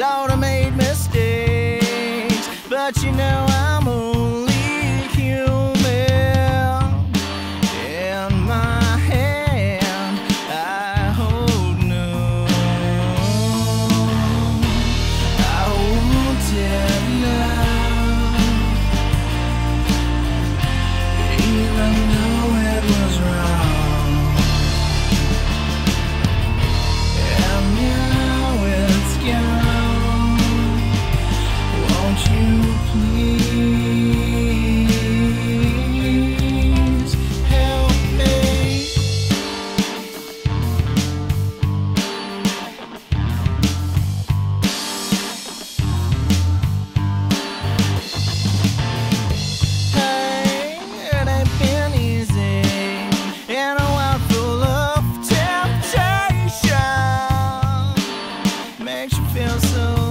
Thought I made mistakes, but you know I'm only human. In my hand I hold none. I wanted love, even though it was wrong. And now it's gone. Won't you please help me? Hey, it ain't been easy in a world full of temptation. Makes you feel so